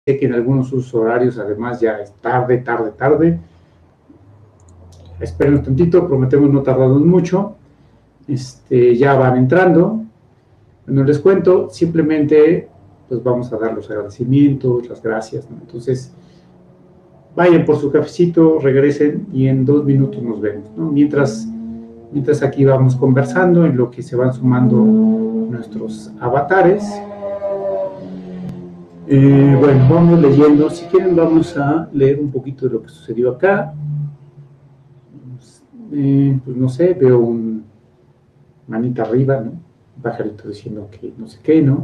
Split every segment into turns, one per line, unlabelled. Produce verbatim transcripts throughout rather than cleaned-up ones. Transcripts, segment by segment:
sé que en algunos usos horarios además ya es tarde, tarde, tarde. Esperen un tantito, prometemos no tardarnos mucho. Este, ya van entrando. No les cuento, simplemente pues vamos a dar los agradecimientos, las gracias, ¿no? Entonces, vayan por su cafecito, regresen y en dos minutos nos vemos, ¿no? Mientras, mientras aquí vamos conversando en lo que se van sumando nuestros avatares. Eh, bueno, vamos leyendo. Si quieren, vamos a leer un poquito de lo que sucedió acá. Eh, pues no sé, veo un manita arriba, ¿no? Un pajarito diciendo que no sé qué, ¿no?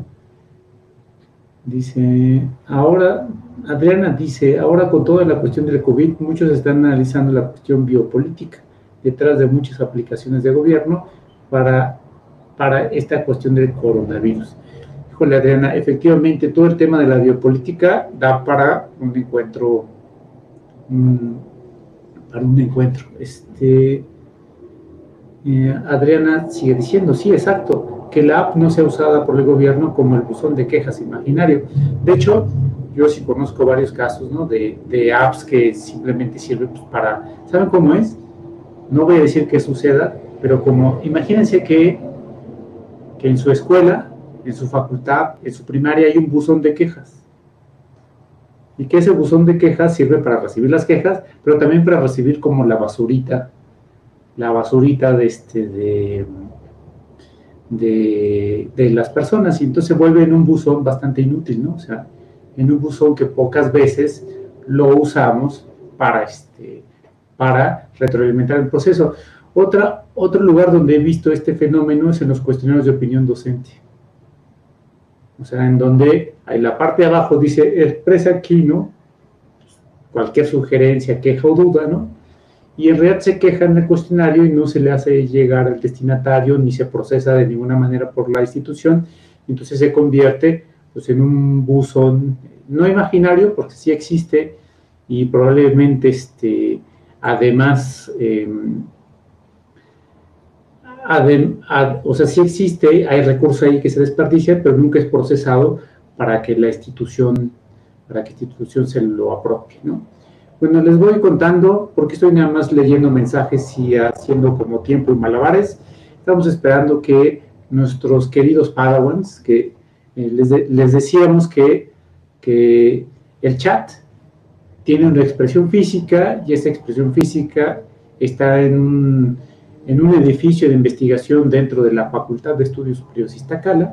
Dice, ahora, Adriana dice, ahora con toda la cuestión del COVID, muchos están analizando la cuestión biopolítica detrás de muchas aplicaciones de gobierno para, para esta cuestión del coronavirus. Híjole, Adriana, efectivamente todo el tema de la biopolítica da para un encuentro, um, para un encuentro. Este, eh, Adriana sigue diciendo, sí, exacto, que la app no sea usada por el gobierno como el buzón de quejas imaginario. De hecho, yo sí conozco varios casos, ¿no? De, de apps que simplemente sirven pues, para, ¿saben cómo es? No voy a decir que suceda, pero como, imagínense que, que en su escuela, en su facultad, en su primaria hay un buzón de quejas. Y que ese buzón de quejas sirve para recibir las quejas, pero también para recibir como la basurita, la basurita de este, de, de, de las personas, y entonces se vuelve en un buzón bastante inútil, ¿no? O sea, en un buzón que pocas veces lo usamos para, este, para retroalimentar el proceso. Otra, otro lugar donde he visto este fenómeno es en los cuestionarios de opinión docente. O sea, en donde en la parte de abajo dice, expresa aquí, ¿no? Cualquier sugerencia, queja o duda, ¿no? Y en realidad se queja en el cuestionario y no se le hace llegar al destinatario ni se procesa de ninguna manera por la institución, entonces se convierte pues, en un buzón no imaginario, porque sí existe y probablemente este, además, eh, adem, ad, o sea, sí existe, hay recursos ahí que se desperdician, pero nunca es procesado para que la institución, para que la institución se lo apropie, ¿no? Bueno, les voy contando, porque estoy nada más leyendo mensajes y haciendo como tiempo y malabares. Estamos esperando que nuestros queridos Padawans, que eh, les, de, les decíamos que, que el chat tiene una expresión física y esa expresión física está en un, en un edificio de investigación dentro de la Facultad de Estudios Superiores Iztacala.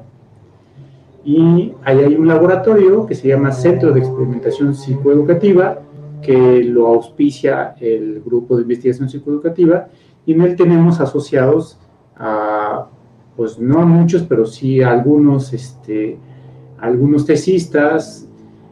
Y ahí hay un laboratorio que se llama Centro de Experimentación Psicoeducativa, que lo auspicia el grupo de investigación psicoeducativa, y en él tenemos asociados a, pues no a muchos, pero sí a algunos, este, algunos tesistas,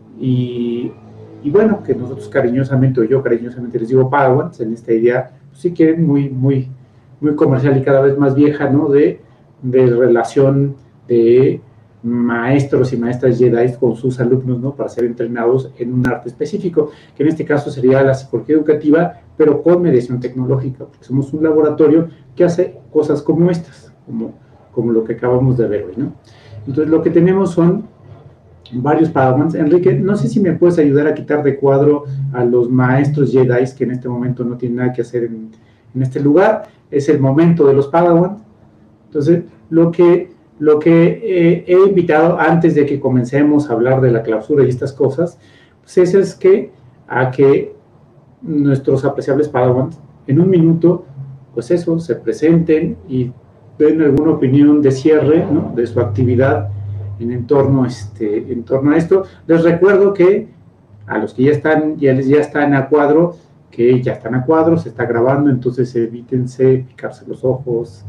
y, y bueno, que nosotros cariñosamente, o yo cariñosamente les digo Padawans, en esta idea, pues, si quieren, muy, muy, muy comercial y cada vez más vieja, ¿no? De, de relación de maestros y maestras Jedi con sus alumnos, ¿no? Para ser entrenados en un arte específico, que en este caso sería la psicología educativa, pero con mediación tecnológica, porque somos un laboratorio que hace cosas como estas, como, como lo que acabamos de ver hoy, ¿no? Entonces, lo que tenemos son varios Padawans. Enrique, no sé si me puedes ayudar a quitar de cuadro a los maestros Jedi, que en este momento no tienen nada que hacer en, en este lugar. Es el momento de los Padawans. Entonces, lo que Lo que eh, he invitado antes de que comencemos a hablar de la clausura y estas cosas, pues eso es que a que nuestros apreciables Padawans en un minuto, pues eso, se presenten y den alguna opinión de cierre, ¿no? De su actividad en, en, torno, este, en torno a esto. Les recuerdo que a los que ya están, ya les ya están a cuadro, que ya están a cuadro, se está grabando, entonces evítense picarse los ojos,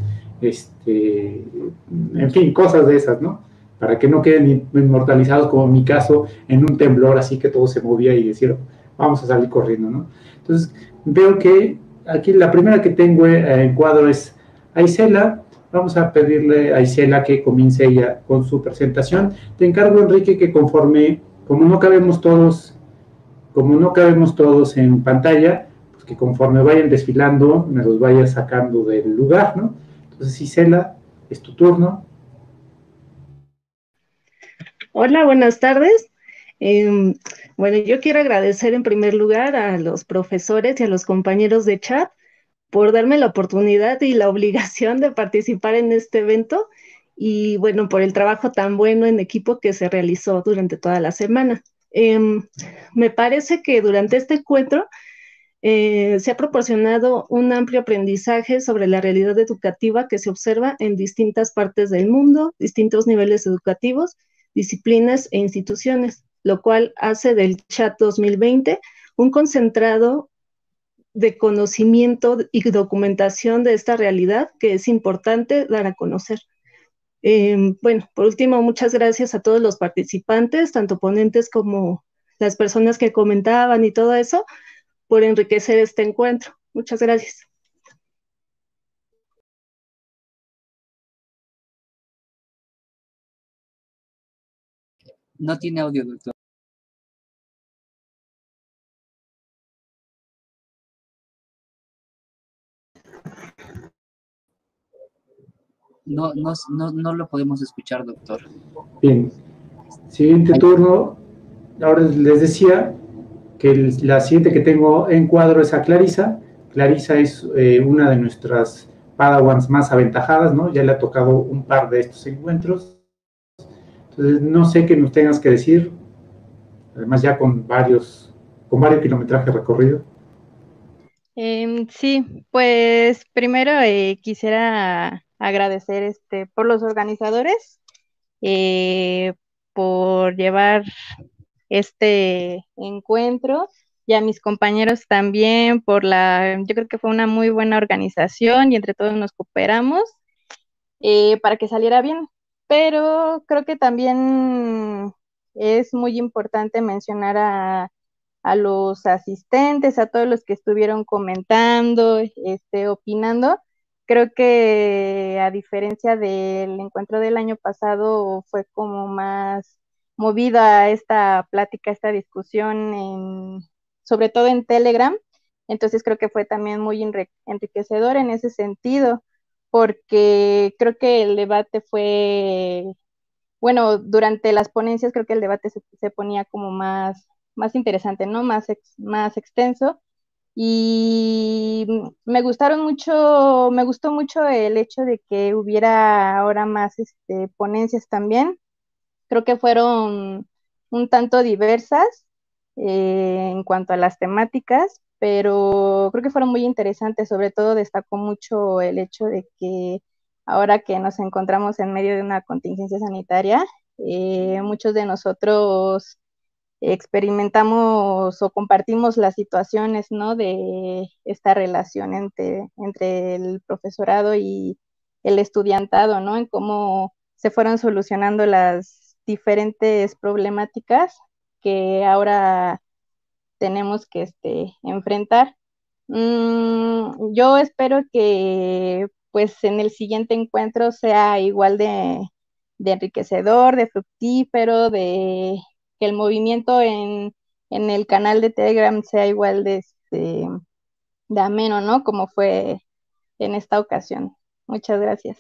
este, en fin, cosas de esas, ¿no? Para que no queden inmortalizados, como en mi caso, en un temblor así que todo se movía y decir, vamos a salir corriendo, ¿no? Entonces, veo que aquí la primera que tengo en cuadro es a Isela. Vamos a pedirle a Isela que comience ella con su presentación. Te encargo, Enrique, que conforme, como no cabemos todos, como no cabemos todos en pantalla, pues que conforme vayan desfilando, me los vaya sacando del lugar, ¿no? Entonces, Isela, es tu turno.
Hola, buenas tardes. Eh, bueno, yo quiero agradecer en primer lugar a los profesores y a los compañeros de chat por darme la oportunidad y la obligación de participar en este evento y bueno, por el trabajo tan bueno en equipo que se realizó durante toda la semana. Eh, me parece que durante este encuentro eh, se ha proporcionado un amplio aprendizaje sobre la realidad educativa que se observa en distintas partes del mundo, distintos niveles educativos, disciplinas e instituciones, lo cual hace del chat dos mil veinte un concentrado de conocimiento y documentación de esta realidad que es importante dar a conocer. Eh, bueno, por último, muchas gracias a todos los participantes, tanto ponentes como las personas que comentaban y todo eso, por enriquecer este encuentro. Muchas gracias.
No tiene audio, doctor. No, no, no, no lo podemos escuchar, doctor.
Bien. Siguiente turno. Ahora les decía que el, la siguiente que tengo en cuadro es a Clarisa. Clarisa es eh, una de nuestras Padawans más aventajadas, ¿no? Ya le ha tocado un par de estos encuentros. Entonces, no sé qué nos tengas que decir. Además, ya con varios, con varios kilometrajes recorrido.
Eh, sí, pues primero eh, quisiera agradecer este, por los organizadores, eh, por llevar este encuentro y a mis compañeros también por la, yo creo que fue una muy buena organización y entre todos nos cooperamos eh, para que saliera bien. Pero creo que también es muy importante mencionar a a los asistentes, a todos los que estuvieron comentando, este, opinando. Creo que a diferencia del encuentro del año pasado, fue como más movida esta plática, esta discusión, en, sobre todo en Telegram. Entonces creo que fue también muy enriquecedor en ese sentido, porque creo que el debate fue, bueno, durante las ponencias creo que el debate se, se ponía como más más interesante, ¿no? Más, ex, más extenso. Y me gustaron mucho, me gustó mucho el hecho de que hubiera ahora más este, ponencias también. Creo que fueron un tanto diversas eh, en cuanto a las temáticas, pero creo que fueron muy interesantes. Sobre todo destacó mucho el hecho de que ahora que nos encontramos en medio de una contingencia sanitaria, eh, muchos de nosotros experimentamos o compartimos las situaciones, ¿no? De esta relación entre, entre el profesorado y el estudiantado, ¿no? En cómo se fueron solucionando las diferentes problemáticas que ahora tenemos que este, enfrentar. Mm, yo espero que pues en el siguiente encuentro sea igual de, de enriquecedor, de fructífero, de que el movimiento en, en el canal de Telegram sea igual de, este, de ameno, ¿no? Como fue en esta ocasión. Muchas gracias.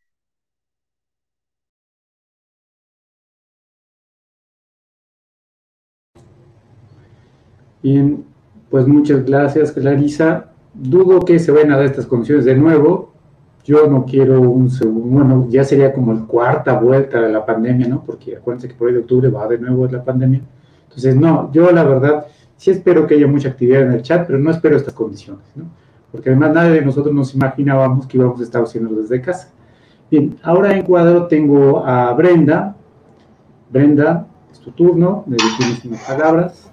Bien, pues muchas gracias, Clarisa. Dudo que se vayan a dar estas condiciones de nuevo. Yo no quiero un segundo, bueno, ya sería como la cuarta vuelta de la pandemia, ¿no? Porque acuérdense que por ahí de octubre va de nuevo la pandemia. Entonces, no, yo la verdad sí espero que haya mucha actividad en el chat, pero no espero estas condiciones, ¿no? Porque además nadie de nosotros nos imaginábamos que íbamos a estar haciendo desde casa. Bien, ahora en cuadro tengo a Brenda. Brenda, es tu turno, me tienes unas palabras.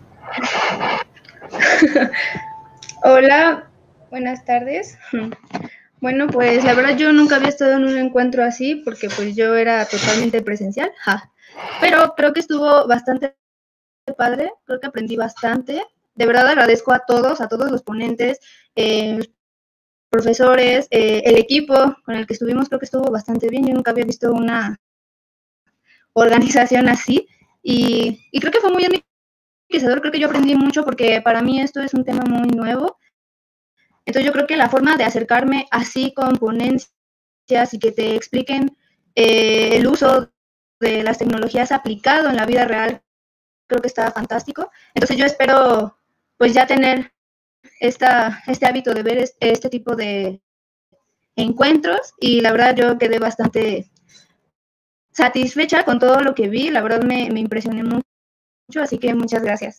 Hola, buenas tardes. Bueno, pues la verdad yo nunca había estado en un encuentro así porque pues yo era totalmente presencial, ja. Pero creo que estuvo bastante padre, creo que aprendí bastante. De verdad agradezco a todos, a todos los ponentes, eh, profesores, eh, el equipo con el que estuvimos, creo que estuvo bastante bien. Yo nunca había visto una organización así y, y creo que fue muy enriquecedor, creo que yo aprendí mucho porque para mí esto es un tema muy nuevo. Entonces yo creo que la forma de acercarme así con ponencias y que te expliquen eh, el uso de las tecnologías aplicado en la vida real, creo que está fantástico. Entonces yo espero pues ya tener esta, este hábito de ver este, este tipo de encuentros, y la verdad yo quedé bastante satisfecha con todo lo que vi, la verdad me, me impresioné mucho, así que muchas gracias.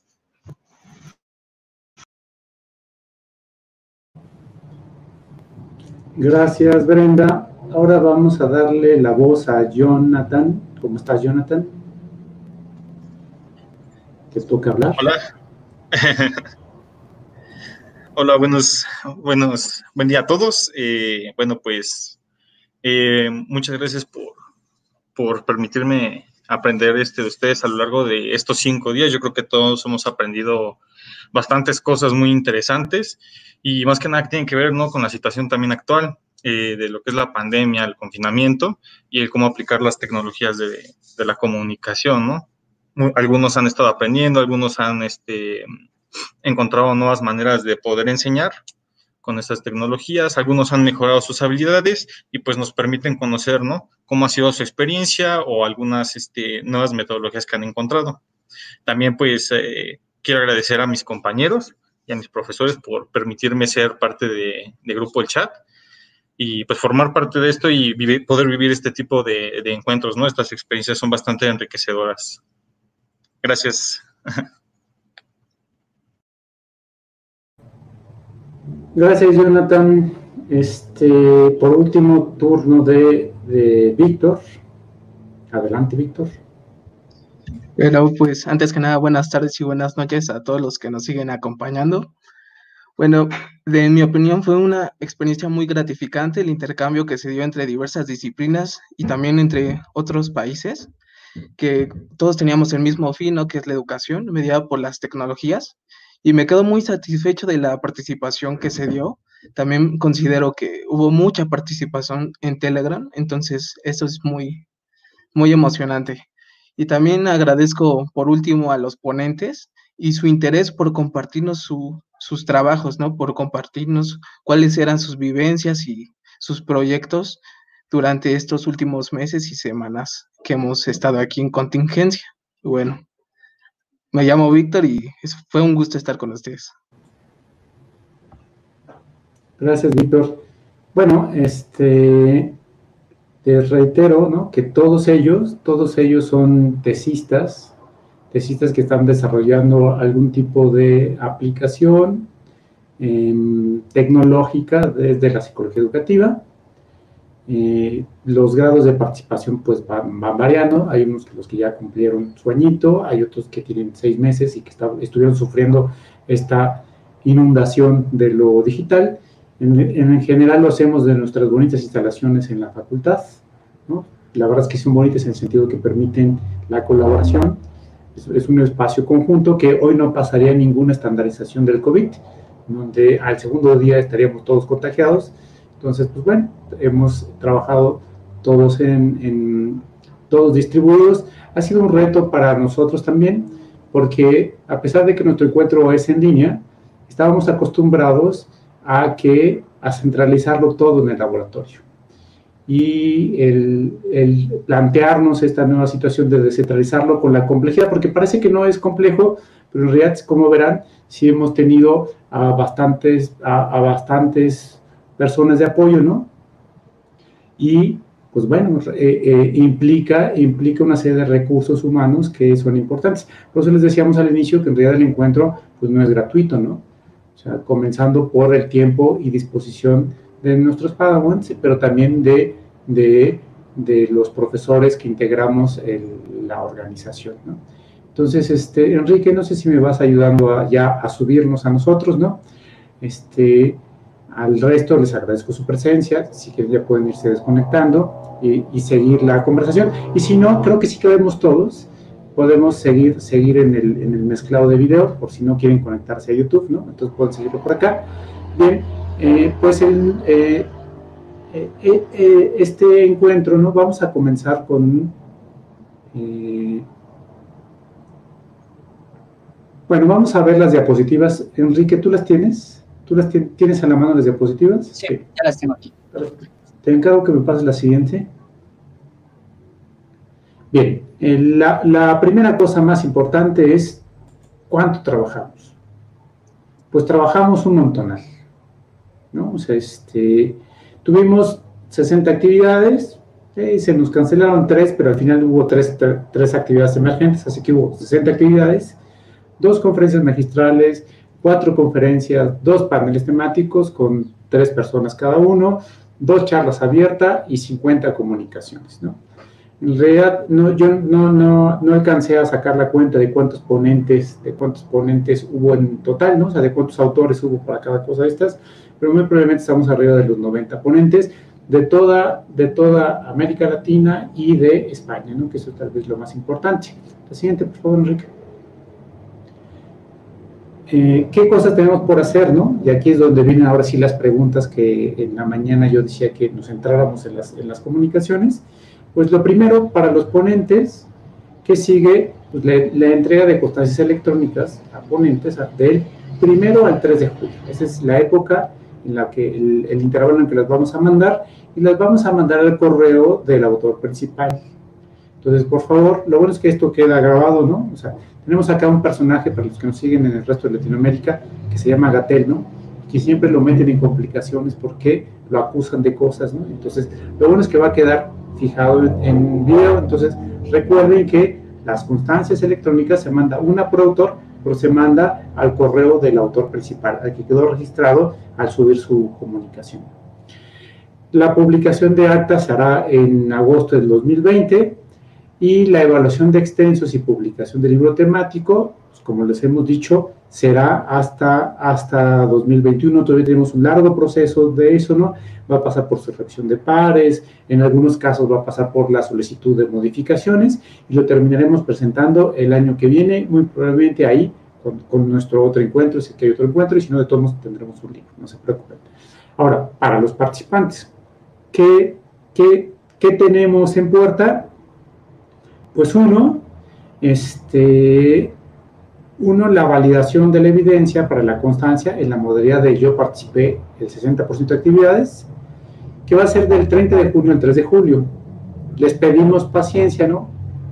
Gracias, Brenda. Ahora vamos a darle la voz a Jonathan. ¿Cómo estás, Jonathan? ¿Te toca hablar?
Hola. Hola, buenos, buenos, buen día a todos. Eh, bueno, pues eh, muchas gracias por, por permitirme aprender este, de ustedes a lo largo de estos cinco días. Yo creo que todos hemos aprendido bastantes cosas muy interesantes y más que nada que tienen que ver, ¿no?, con la situación también actual eh, de lo que es la pandemia, el confinamiento y el cómo aplicar las tecnologías de, de la comunicación, ¿no? Algunos han estado aprendiendo, algunos han este, encontrado nuevas maneras de poder enseñar con estas tecnologías, algunos han mejorado sus habilidades y pues nos permiten conocer, ¿no?, cómo ha sido su experiencia o algunas este, nuevas metodologías que han encontrado. También pues eh, quiero agradecer a mis compañeros y a mis profesores por permitirme ser parte de, de Grupo El Chat y pues formar parte de esto y vivir, poder vivir este tipo de, de encuentros, ¿no? Estas experiencias son bastante enriquecedoras. Gracias.
Gracias, Jonathan. Este, por último, turno de, de Víctor. Adelante, Víctor.
Bueno, pues antes que nada, buenas tardes y buenas noches a todos los que nos siguen acompañando. Bueno, de, en mi opinión fue una experiencia muy gratificante el intercambio que se dio entre diversas disciplinas y también entre otros países, que todos teníamos el mismo fin, ¿no?, que es la educación mediada por las tecnologías, y me quedo muy satisfecho de la participación que se dio. También considero que hubo mucha participación en Telegram, entonces eso es muy, muy emocionante. Y también agradezco por último a los ponentes y su interés por compartirnos su, sus trabajos, ¿no?, por compartirnos cuáles eran sus vivencias y sus proyectos durante estos últimos meses y semanas que hemos estado aquí en contingencia. Bueno, me llamo Víctor y fue un gusto estar con ustedes.
Gracias, Víctor. Bueno, este, te reitero, ¿no?, que todos ellos, todos ellos son tesistas, tesistas que están desarrollando algún tipo de aplicación eh, tecnológica desde la psicología educativa. Eh, los grados de participación pues van, van variando, hay unos que los que ya cumplieron su añito, hay otros que tienen seis meses y que está, estuvieron sufriendo esta inundación de lo digital. En, en general lo hacemos de nuestras bonitas instalaciones en la facultad, ¿no? La verdad es que son bonitas en el sentido que permiten la colaboración, es, es un espacio conjunto que hoy no pasaría ninguna estandarización del COVID, donde al segundo día estaríamos todos contagiados. Entonces, pues bueno, hemos trabajado todos en, en todos distribuidos. Ha sido un reto para nosotros también, porque a pesar de que nuestro encuentro es en línea, estábamos acostumbrados a que a centralizarlo todo en el laboratorio. Y el, el plantearnos esta nueva situación de descentralizarlo con la complejidad, porque parece que no es complejo, pero en realidad, como verán, sí hemos tenido a bastantes, a, a bastantes personas de apoyo, ¿no? Y, pues bueno, eh, eh, implica, implica una serie de recursos humanos que son importantes. Por eso les decíamos al inicio que en realidad el encuentro, pues no es gratuito, ¿no? O sea, comenzando por el tiempo y disposición de nuestros padawans, pero también de, de, de los profesores que integramos el, la organización, ¿no? Entonces, este, Enrique, no sé si me vas ayudando a, ya a subirnos a nosotros, ¿no? Este... Al resto les agradezco su presencia, si quieren ya pueden irse desconectando y, y seguir la conversación. Y si no, creo que sí que vemos todos, podemos seguir, seguir en, el, en el mezclado de video, por si no quieren conectarse a YouTube, ¿no? Entonces pueden seguirlo por acá. Bien, eh, pues el, eh, eh, eh, este encuentro, ¿no? Vamos a comenzar con... Eh, bueno, vamos a ver las diapositivas. Enrique, ¿tú las tienes? ¿Tú las tienes a la mano las diapositivas?
Sí, sí, ya las tengo aquí.
Te encargo que me pases la siguiente. Bien, eh, la, la primera cosa más importante es ¿cuánto trabajamos? Pues trabajamos un montonal, ¿no? O sea, este, tuvimos sesenta actividades, eh, se nos cancelaron tres, pero al final hubo tres, tres actividades emergentes, así que hubo sesenta actividades, dos conferencias magistrales, cuatro conferencias, dos paneles temáticos con tres personas cada uno, dos charlas abiertas y cincuenta comunicaciones, ¿no? En realidad, no, yo no, no, no alcancé a sacar la cuenta de cuántos ponentes, de cuántos ponentes hubo en total, ¿no? O sea, de cuántos autores hubo para cada cosa de estas, pero muy probablemente estamos arriba de los noventa ponentes de toda, de toda América Latina y de España, ¿no? Que eso tal vez es lo más importante. La siguiente, por favor, Enrique. Eh, ¿Qué cosas tenemos por hacer, no? Y aquí es donde vienen ahora sí las preguntas que en la mañana yo decía que nos centráramos en las, en las comunicaciones. Pues lo primero, para los ponentes, que sigue pues, la, la entrega de constancias electrónicas a ponentes del primero al tres de julio. Esa es la época en la que el, el intervalo en que las vamos a mandar, y las vamos a mandar al correo del autor principal. Entonces, por favor, lo bueno es que esto queda grabado, ¿no? O sea, tenemos acá un personaje, para los que nos siguen en el resto de Latinoamérica, que se llama Gatell, ¿no? Que siempre lo meten en complicaciones porque lo acusan de cosas, ¿no? Entonces, lo bueno es que va a quedar fijado en, en video. Entonces, recuerden que las constancias electrónicas se manda una por autor, pero se manda al correo del autor principal, al que quedó registrado al subir su comunicación. La publicación de actas se hará en agosto del dos mil veinte, y la evaluación de extensos y publicación del libro temático, pues, como les hemos dicho, será hasta, hasta dos mil veintiuno. Todavía tenemos un largo proceso de eso, ¿no? Va a pasar por su revisión de pares, en algunos casos va a pasar por la solicitud de modificaciones, y lo terminaremos presentando el año que viene, muy probablemente ahí, con, con nuestro otro encuentro, si es que hay otro encuentro, y si no, de todos modos tendremos un libro, no se preocupen. Ahora, para los participantes, ¿qué, qué, qué tenemos en puerta? Pues uno, este, uno, la validación de la evidencia para la constancia en la modalidad de yo participé el sesenta por ciento de actividades, que va a ser del treinta de junio al tres de julio. Les pedimos paciencia, ¿no?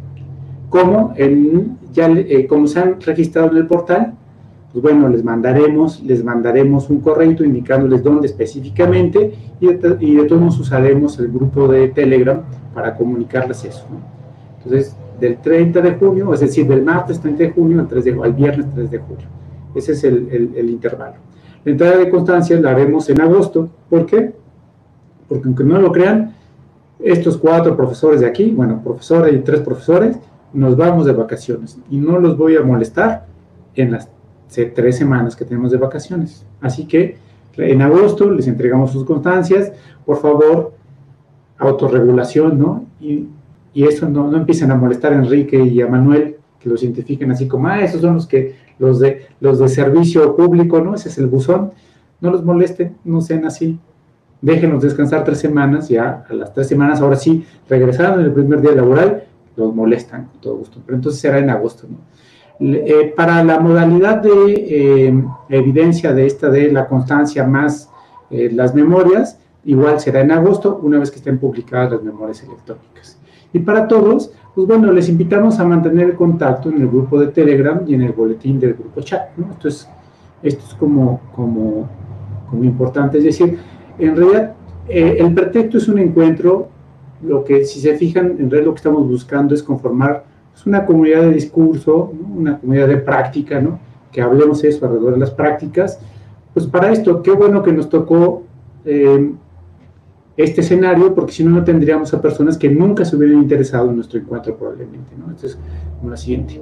Como, en, ya, eh, como se han registrado en el portal, pues bueno, les mandaremos, les mandaremos un correo indicándoles dónde específicamente, y de, y de todos modos usaremos el grupo de Telegram para comunicarles eso, ¿no? Entonces, del treinta de junio, es decir, del martes treinta de junio al, tres de, al viernes tres de julio. Ese es el, el, el intervalo. La entrada de constancias la haremos en agosto. ¿Por qué? Porque aunque no lo crean, estos cuatro profesores de aquí, bueno, profesora y tres profesores, nos vamos de vacaciones. Y no los voy a molestar en las tres semanas que tenemos de vacaciones. Así que en agosto les entregamos sus constancias. Por favor, autorregulación, ¿no? Y Y eso no, no empiecen a molestar a Enrique y a Manuel, que los identifiquen así como, ah, esos son los que, los de, los de servicio público, ¿no? Ese es el buzón. No los molesten, no sean así. Déjenlos descansar tres semanas, ya a las tres semanas, ahora sí, regresaron en el primer día laboral, los molestan con todo gusto. Pero entonces será en agosto, ¿no? Eh, para la modalidad de eh, evidencia de esta, de la constancia más eh, las memorias, igual será en agosto, una vez que estén publicadas las memorias electrónicas. Y para todos, pues bueno, les invitamos a mantener el contacto en el grupo de Telegram y en el boletín del grupo chat, ¿no? Esto es, esto es como, como, como importante, es decir, en realidad eh, el pretexto es un encuentro. Lo que, si se fijan, en realidad lo que estamos buscando es conformar pues, una comunidad de discurso, ¿no? Una comunidad de práctica, ¿no? Que hablemos eso alrededor de las prácticas. Pues para esto, qué bueno que nos tocó eh, este escenario, porque si no, no tendríamos a personas que nunca se hubieran interesado en nuestro encuentro probablemente, ¿no? Entonces, como la siguiente.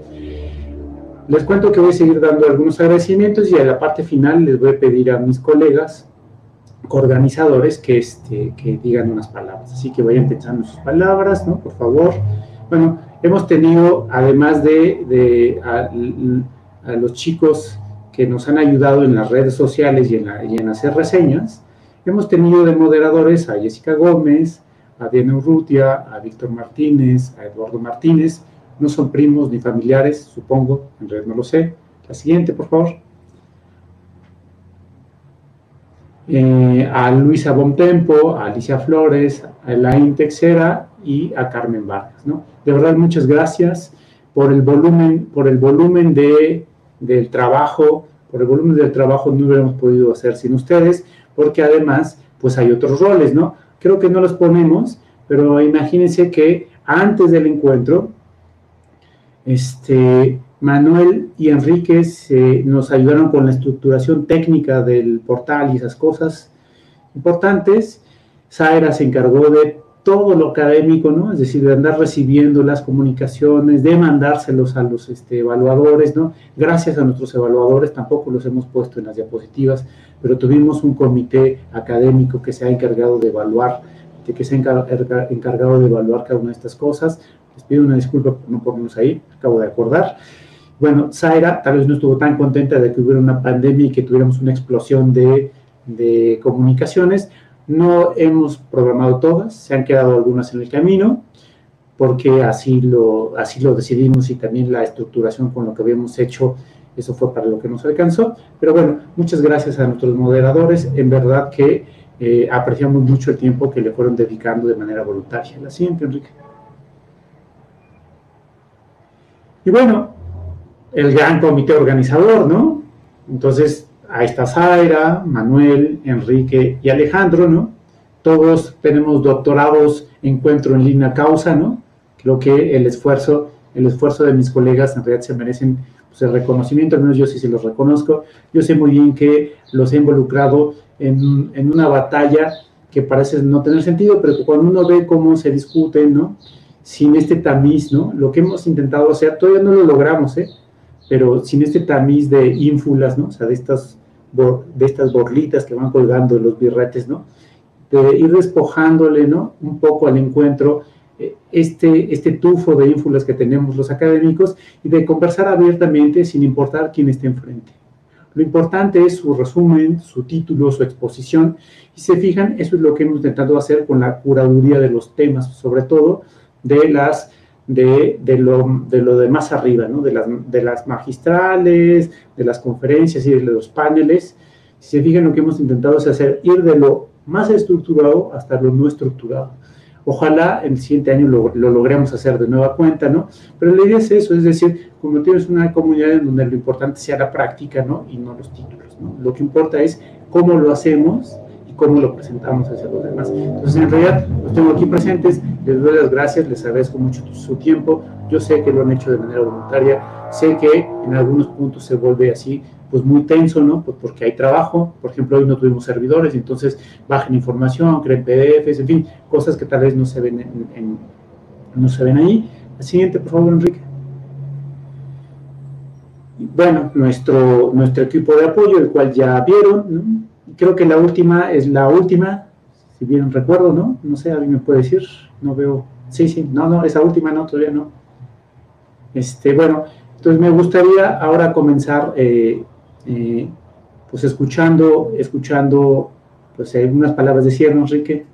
Les cuento que voy a seguir dando algunos agradecimientos, y a la parte final les voy a pedir a mis colegas organizadores que, este, que digan unas palabras. Así que vayan pensando en sus palabras, ¿no? Por favor. Bueno, hemos tenido, además de, de a, a los chicos que nos han ayudado en las redes sociales y en, la, y en hacer reseñas, hemos tenido de moderadores a Jessica Gómez, a Diana Urrutia, a Víctor Martínez, a Eduardo Martínez. No son primos ni familiares, supongo, en realidad no lo sé. La siguiente, por favor. Eh, a Luisa Bontempo, a Alicia Flores, a Elaine Texera y a Carmen Vargas, ¿no? De verdad, muchas gracias por el volumen, por el volumen de, del trabajo, por el volumen del trabajo no hubiéramos podido hacer sin ustedes, porque además, pues hay otros roles, ¿no? Creo que no los ponemos, pero imagínense que antes del encuentro, este, Manuel y Enrique eh, nos ayudaron con la estructuración técnica del portal y esas cosas importantes. Zaira se encargó de todo lo académico, ¿no? Es decir, de andar recibiendo las comunicaciones, de mandárselos a los este, evaluadores, ¿no? Gracias a nuestros evaluadores, tampoco los hemos puesto en las diapositivas, pero tuvimos un comité académico que se ha encargado de evaluar, de que se ha encargado de evaluar cada una de estas cosas. Les pido una disculpa por no ponernos ahí, acabo de acordar. Bueno, Zaira tal vez no estuvo tan contenta de que hubiera una pandemia y que tuviéramos una explosión de, de comunicaciones. No hemos programado todas, se han quedado algunas en el camino, porque así lo, así lo decidimos y también la estructuración con lo que habíamos hecho, eso fue para lo que nos alcanzó. Pero bueno, muchas gracias a nuestros moderadores, en verdad que eh, apreciamos mucho el tiempo que le fueron dedicando de manera voluntaria. La siguiente, Enrique. Y bueno, el gran comité organizador, ¿no? Entonces, ahí está Zaira, Manuel, Enrique y Alejandro, ¿no? Todos tenemos doctorados encuentro en línea causa, ¿no? Creo que el esfuerzo, el esfuerzo de mis colegas en realidad se merecen pues, el reconocimiento, al menos yo sí se los reconozco. Yo sé muy bien que los he involucrado en, en una batalla que parece no tener sentido, pero que cuando uno ve cómo se discute, ¿no? Sin este tamiz, ¿no? Lo que hemos intentado hacer, todavía no lo logramos, ¿eh? Pero sin este tamiz de ínfulas, ¿no? O sea, de estas, de estas borlitas que van colgando en los birretes, ¿no? De ir despojándole, ¿no? Un poco al encuentro este, este tufo de ínfulas que tenemos los académicos y de conversar abiertamente sin importar quién esté enfrente. Lo importante es su resumen, su título, su exposición, y se fijan, eso es lo que hemos intentado hacer con la curaduría de los temas, sobre todo de las De, de, lo, de lo de más arriba, ¿no? de, las, de las magistrales, de las conferencias y de los paneles. Si se fijan, lo que hemos intentado es hacer ir de lo más estructurado hasta lo no estructurado. Ojalá el siguiente año lo, lo logremos hacer de nueva cuenta, ¿no? Pero la idea es eso, es decir, como tienes una comunidad en donde lo importante sea la práctica, ¿no? Y no los títulos, ¿no? Lo que importa es cómo lo hacemos y cómo lo presentamos hacia los demás. Entonces, en realidad, los tengo aquí presentes, les doy las gracias, les agradezco mucho su tiempo. Yo sé que lo han hecho de manera voluntaria, sé que en algunos puntos se vuelve así, pues muy tenso, ¿no? Pues porque hay trabajo, por ejemplo, hoy no tuvimos servidores, entonces bajan información, creen P D Fs, en fin, cosas que tal vez no se ven, en, en, no se ven ahí. La siguiente, por favor, Enrique. Bueno, nuestro, nuestro equipo de apoyo, el cual ya vieron, ¿no? Creo que la última es la última, si bien recuerdo, ¿no? No sé, alguien me puede decir, no veo, sí, sí, no, no, esa última no, todavía no. Este, bueno, entonces me gustaría ahora comenzar, eh, eh, pues escuchando, escuchando, pues algunas palabras de cierre, Enrique.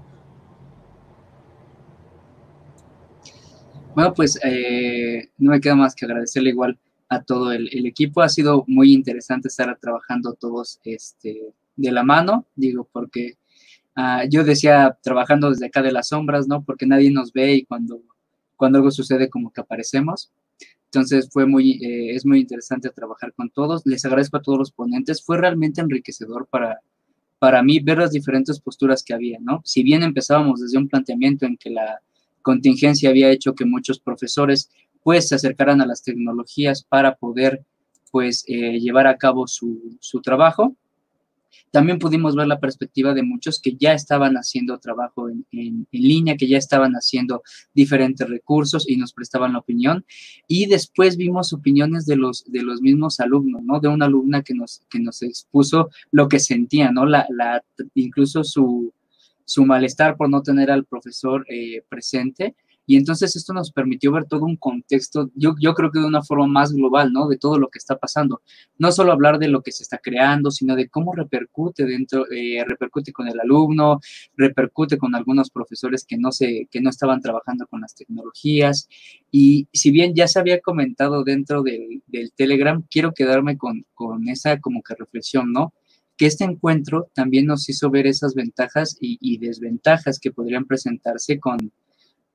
Bueno, pues eh, no me queda más que agradecerle igual a todo el, el equipo. Ha sido muy interesante estar trabajando todos este, de la mano, digo, porque uh, yo decía trabajando desde acá de las sombras, ¿no? Porque nadie nos ve y cuando, cuando algo sucede como que aparecemos. Entonces fue muy, eh, es muy interesante trabajar con todos. Les agradezco a todos los ponentes. Fue realmente enriquecedor para, para mí ver las diferentes posturas que había, ¿no? Si bien empezábamos desde un planteamiento en que la contingencia había hecho que muchos profesores pues se acercaran a las tecnologías para poder pues eh, llevar a cabo su, su trabajo. También pudimos ver la perspectiva de muchos que ya estaban haciendo trabajo en, en, en línea, que ya estaban haciendo diferentes recursos y nos prestaban la opinión. Y después vimos opiniones de los, de los mismos alumnos, ¿no? De una alumna que nos, que nos expuso lo que sentía, ¿no? La, la, incluso su, su malestar por no tener al profesor eh, presente. Y entonces esto nos permitió ver todo un contexto, yo, yo creo que de una forma más global, ¿no? De todo lo que está pasando. No solo hablar de lo que se está creando, sino de cómo repercute dentro, eh, repercute con el alumno, repercute con algunos profesores que no, se, que no estaban trabajando con las tecnologías. Y si bien ya se había comentado dentro del, del Telegram, quiero quedarme con, con esa como que reflexión, ¿no? Que este encuentro también nos hizo ver esas ventajas y, y desventajas que podrían presentarse con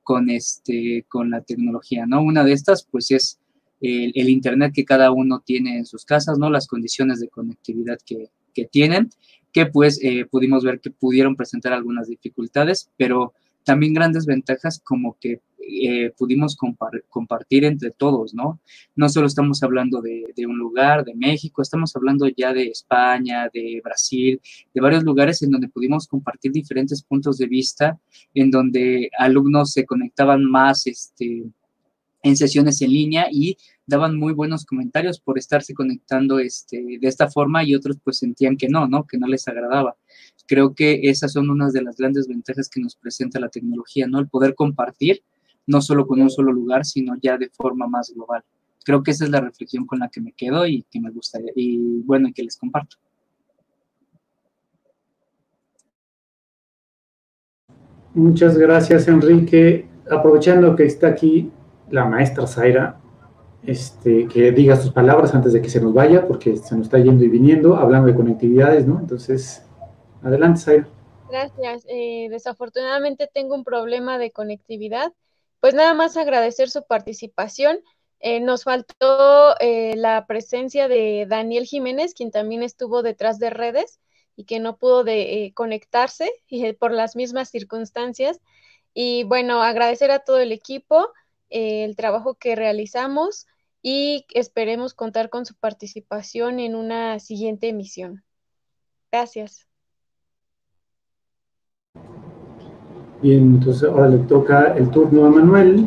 con, este, con la tecnología, ¿no? Una de estas, pues, es el, el Internet que cada uno tiene en sus casas, ¿no? Las condiciones de conectividad que, que tienen, que, pues, eh, pudimos ver que pudieron presentar algunas dificultades, pero también grandes ventajas como que eh, pudimos compar compartir entre todos, ¿no? No solo estamos hablando de, de un lugar, de México, estamos hablando ya de España, de Brasil, de varios lugares en donde pudimos compartir diferentes puntos de vista, en donde alumnos se conectaban más este, en sesiones en línea y daban muy buenos comentarios por estarse conectando este, de esta forma, y otros pues sentían que no, ¿no? Que no les agradaba. Creo que esas son unas de las grandes ventajas que nos presenta la tecnología, ¿no? El poder compartir, no solo con un solo lugar, sino ya de forma más global. Creo que esa es la reflexión con la que me quedo y que me gustaría, y bueno, y que les comparto.
Muchas gracias, Enrique. Aprovechando que está aquí la maestra Zaira, este, que diga sus palabras antes de que se nos vaya, porque se nos está yendo y viniendo, hablando de conectividades, ¿no? Entonces, adelante, Zaira.
Gracias. Eh, desafortunadamente tengo un problema de conectividad. Pues nada más agradecer su participación. Eh, nos faltó eh, la presencia de Daniel Jiménez, quien también estuvo detrás de redes y que no pudo de, eh, conectarse y, eh, por las mismas circunstancias. Y bueno, agradecer a todo el equipo eh, el trabajo que realizamos y esperemos contar con su participación en una siguiente emisión. Gracias.
Bien, entonces ahora le toca el turno a Manuel.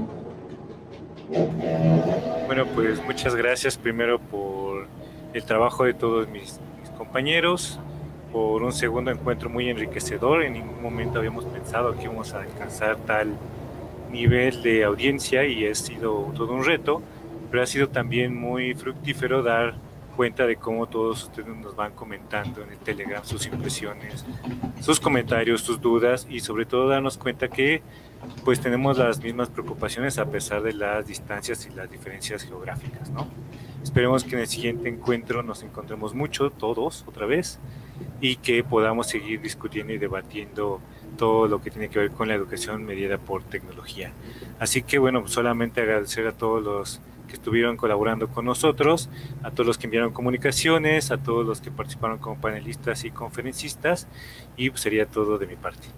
Bueno, pues muchas gracias primero por el trabajo de todos mis, mis compañeros, por un segundo encuentro muy enriquecedor. En ningún momento habíamos pensado que íbamos a alcanzar tal nivel de audiencia y ha sido todo un reto, pero ha sido también muy fructífero dar cuenta de cómo todos ustedes nos van comentando en el Telegram sus impresiones, sus comentarios, sus dudas, y sobre todo darnos cuenta que pues tenemos las mismas preocupaciones a pesar de las distancias y las diferencias geográficas, ¿no? Esperemos que en el siguiente encuentro nos encontremos mucho, todos, otra vez, y que podamos seguir discutiendo y debatiendo todo lo que tiene que ver con la educación mediada por tecnología. Así que bueno, solamente agradecer a todos los que estuvieron colaborando con nosotros, a todos los que enviaron comunicaciones, a todos los que participaron como panelistas y conferencistas, y pues sería todo de mi parte.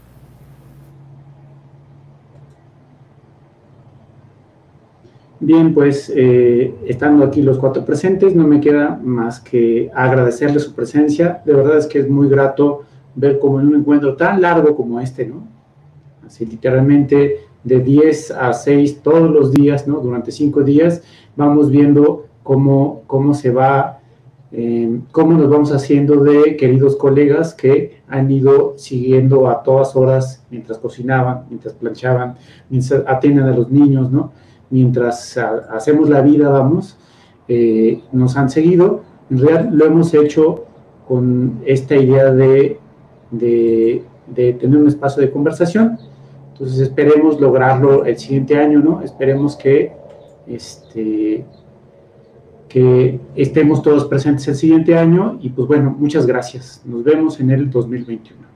Bien, pues eh, estando aquí los cuatro presentes, no me queda más que agradecerles su presencia. De verdad es que es muy grato ver cómo en un encuentro tan largo como este, ¿no? Así literalmente de diez a seis todos los días, ¿no? Durante cinco días vamos viendo cómo, cómo se va, eh, cómo nos vamos haciendo de queridos colegas que han ido siguiendo a todas horas mientras cocinaban, mientras planchaban, mientras atienden a los niños, ¿no? Mientras a, hacemos la vida, vamos, eh, nos han seguido. En realidad lo hemos hecho con esta idea de, de, de tener un espacio de conversación. Entonces esperemos lograrlo el siguiente año, ¿no? Esperemos que, este, que estemos todos presentes el siguiente año y pues bueno, muchas gracias. Nos vemos en el dos mil veintiuno.